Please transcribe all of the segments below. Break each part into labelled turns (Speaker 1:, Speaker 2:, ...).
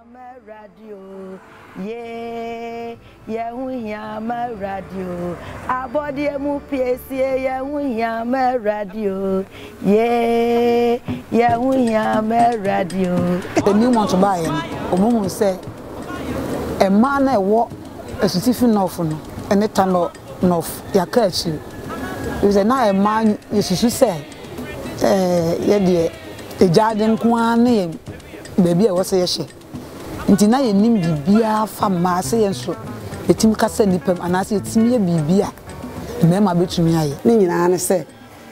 Speaker 1: Radio, yeah, yeah, we am a radio. Abodi emu PSA, yeah, we am a radio. Yeah, yeah, we am a radio.
Speaker 2: The Newmont buy him. Say a man a walk a certificate north and a tunnel north. Ya catch you. It was a man. You should say, yeah, dear, a garden one name. Baby, I was a she. Intina ye nim bibia fa ma se ye so etim kasa nipam anase etim ye bibia mema betumi aye ni nyina ne se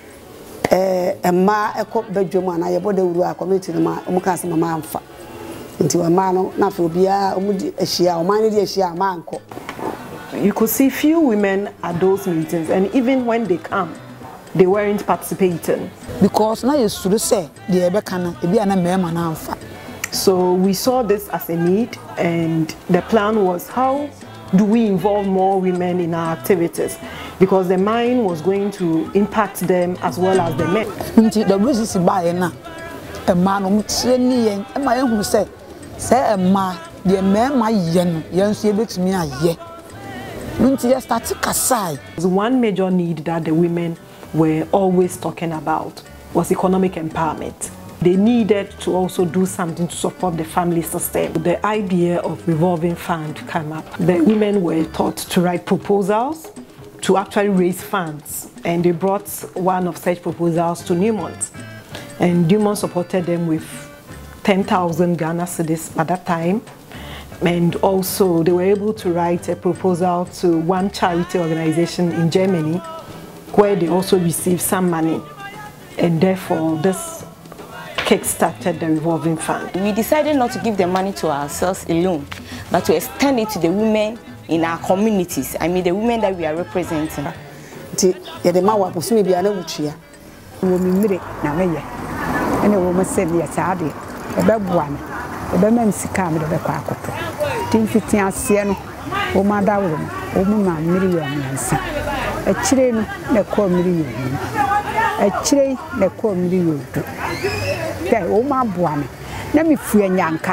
Speaker 2: emma ekọ badwom ana ye boda wuru community no ma omu kasa mama amfa nti wa ma no na fa obia omu di ehia o ma ne di ehia ma anko.
Speaker 3: You could see few women at those meetings, and even when they come, they weren't participating
Speaker 2: because na ye suru se de ebe kana ebi ana mema na amfa.
Speaker 3: So we saw this as a need, and the plan was how do we involve more women in our activities, because the mine was going to impact them as well as the men.
Speaker 2: The business buy na a man training and my own say a man the men my yen so bit me aye. Nti start kasai.
Speaker 3: One major need that the women were always talking about was economic empowerment. They needed to also do something to support the family system. The idea of revolving fund came up. The women were taught to write proposals to actually raise funds, and they brought one of such proposals to Newmont. And Newmont supported them with 10,000 Ghana cedis at that time. And also they were able to write a proposal to one charity organization in Germany, where they also received some money. And therefore this kick-started the revolving fund.
Speaker 4: We decided not to give the money to ourselves alone, but to extend it to the women in our communities. I mean, the women that we are representing.
Speaker 5: The mawa posumi bi ana wuchia. Wo mi mire na meye. Ene wo masem ye saade. E be boa me. E be mam sika me de be kwa akoto. Tin fitin ase no. Wo ma da wo no. Wo mu ma mire yo nsa. E kire no na ko mire yo. E kire na ko mire yo do. Then o ma boa me na me fua nyanka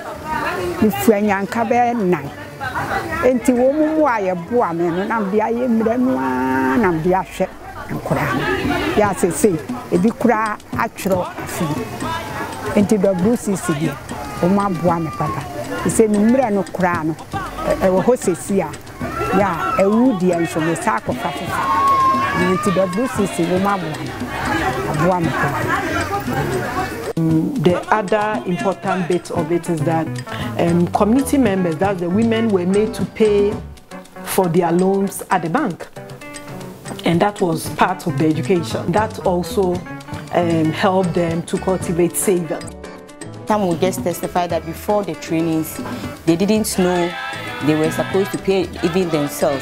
Speaker 5: be nan enti wo mu aye boa me no na de aye mira no na de ahwe nkura ya sese e bi kura atwero afi enti WCC bi o ma boa me papa se ni mira no kura no e wo hosesi a ya e wudi en so me sa ko fa enti WCC wo ma boa me papa. The other important bit of it is that community members, that the women, were made to pay for their loans at the bank, and that was part of the education. That also helped them to cultivate savings.
Speaker 4: Some will just testify that before the trainings, they didn't know they were supposed to pay even themselves.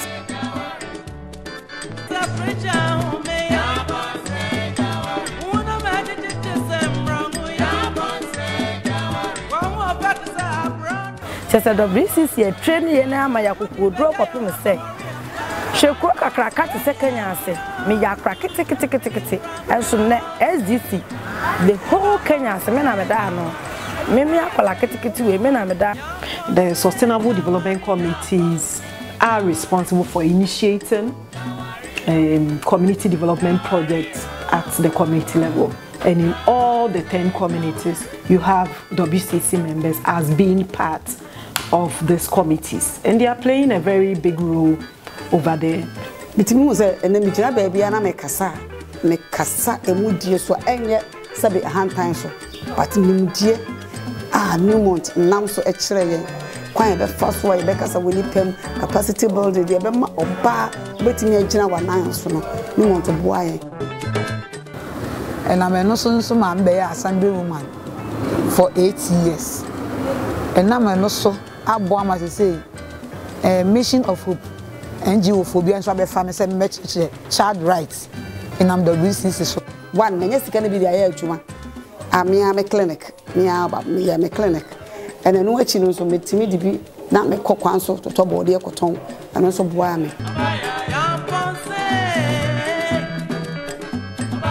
Speaker 1: Chesa WCC a train ye na ama yakuku draw kopi me say shekro kakra te sekanya ase me yakra kiti enso ne SDC the whole Kenya ase me na me da no me akola kiti we me na me da.
Speaker 3: The Sustainable Development Committees are responsible for initiating community development projects at the community level, and in all the 10 communities you have WCC members as being part of these committees, and they are playing a very big role over there.
Speaker 5: Bitimi say ene mi jira ba bia na me kasa emudie so enye sabe hantan so but nimdie Newmont nam so e kire yen kwan be fa so e be kasa woni pem capacity building de be ma oba betimi agina wanan so no Newmont boa yen.
Speaker 2: And I'm also ma be assembly woman for 8 years. And I'm also abo am say mission of hope NGO phobia and so be family say child rights in am WCC so
Speaker 5: one na sika na bi dia ya adwuma am clinic me clinic and no achi no so metimi di bi na me kokwan so to body e koton and so boa me.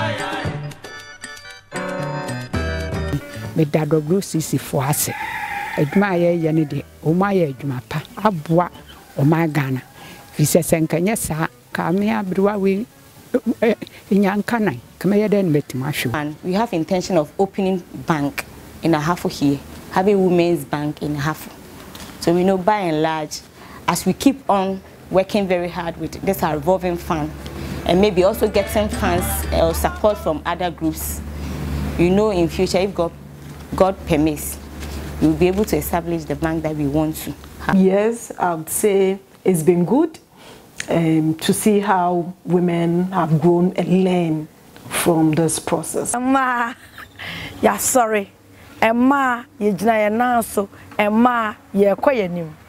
Speaker 6: Me da WCC for ase
Speaker 5: adwuma ye ne de o ma ye adwuma pa aboa o ma Ghana fi se senkanye sa ka me abrewa we nyanka nan kama ye den betima hwe.
Speaker 4: And we have intention of opening bank in Ahafo here, having women's bank in Ahafo. So we know by and large, as we keep on working very hard with this our revolving fund, and maybe also getting funds or support from other groups, you know, in future, if God permits, we'll be able to establish the bank that we want to have.
Speaker 3: Yes, I would say it's been good to see how women have grown and learned from this process.
Speaker 1: Emma, yeah, sorry. Emma, you jina ya nanso. Emma, ye kwa ye nim.